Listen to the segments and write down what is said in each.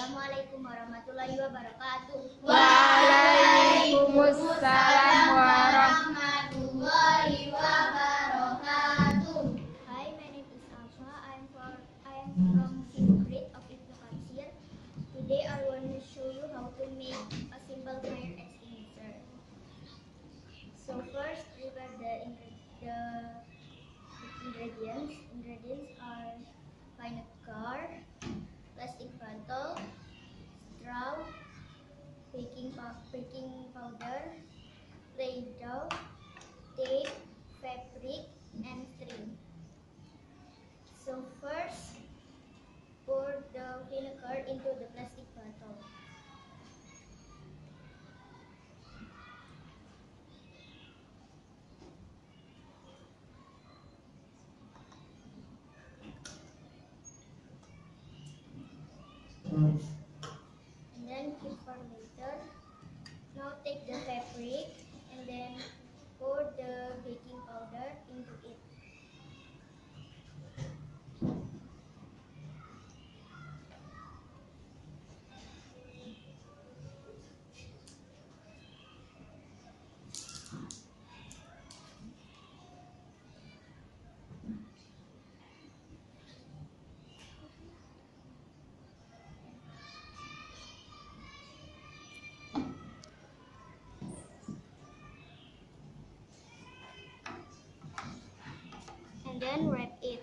Assalamualaikum warahmatullahi wabarakatuh. Waalaikumsalam warahmatullahi wabarakatuh. Hi, my name is Alfa. I am from 5th grade of Ibnu Katsir. Today I want to show you how to make a simple fire extinguisher. So first, prepare the ingredients. Ingredients are vinegar, plastic bottle, straw, baking powder, Play-Doh, tape, fabric, and string. So first, pour the vinegar into the plastic bottle. And then keep for later. Now take the fabric and then pour the baking powder into it. And then wrap it.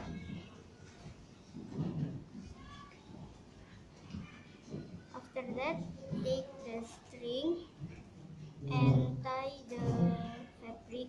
After that, take the string and tie the fabric.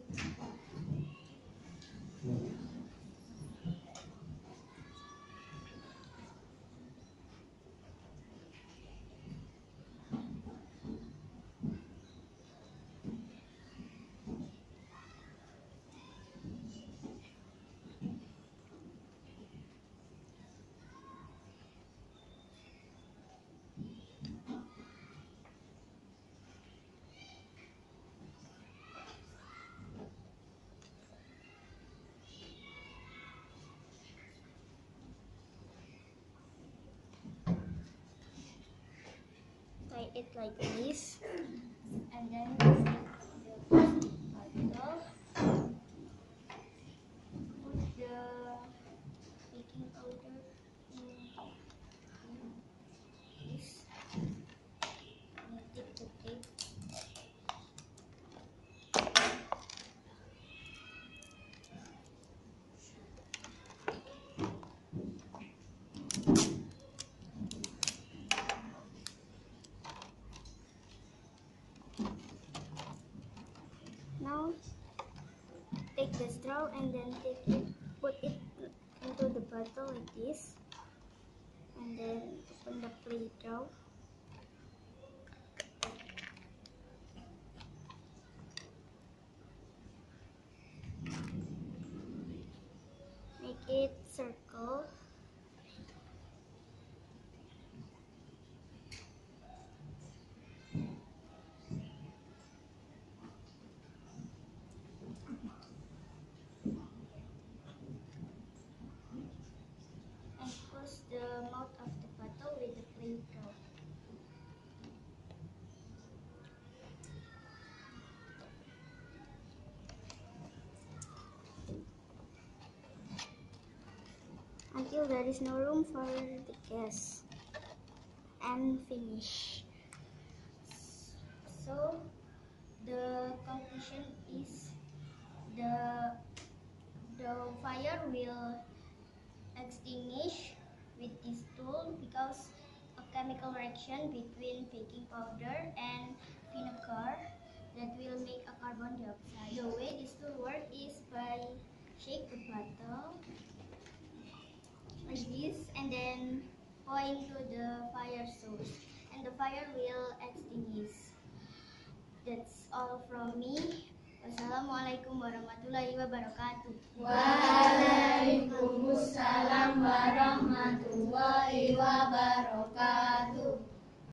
Tie it like this, and then take the plastic bottle, put the baking powder in this, and take the tape. Now take the straw and then put it into the bottle like this, and then open the Play-Doh. Make it circle. And close the mouth of the bottle with the Play-Doh. Until there is no room for the gas, and finish. So the conclusion is the fire will extinguish with this tool because a chemical reaction between baking powder and vinegar that will make a carbon dioxide. The way this tool works is by shake the bottle like this and then point to the fire source and the fire will extinguish. That's all from me. Wassalamualaikum warahmatullahi wabarakatuh. Waalaikumsalam warahmatullahi wabarakatuh.